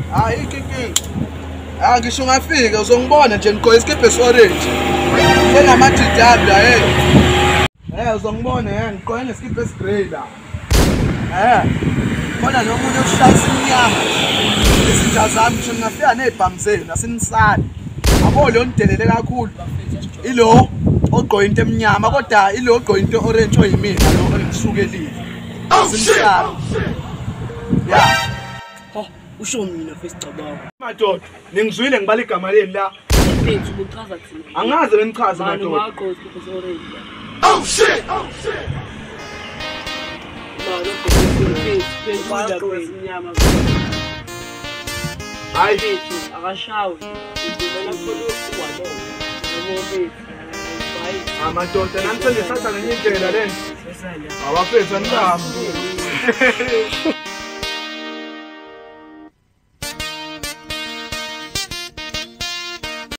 Hayi kiki. Ngisho ngafika uzongibona nje ngigqoke isikipha esorange. Njengamadidabla uzongibona ngigqoke nesikipha esigrey la. Bona lo muntu oshayisa iminyama. Izinja zami ngisho ngingafika nezibhamu zenu nasinisana. Abo lo ndelele kakhulu. Ilo ogqoke into emnyama kodwa ilo ogqoke into orange oyimina lo engisukelile. Sinisana. Yeah. Usho mina face cabanga. Madoda, ningizwile ngibala igama leni la. Mfethu ubuchaza thina. Angaze benichaze madoda. Oh shit. Manje ngiyamnyama. Hayi Mfethu akashawe. Ngibona khona ukwalo. Yebo mfethu. Hayi. Amadoda nani senithatha ngenye indlela lento. Awafethu anibambi.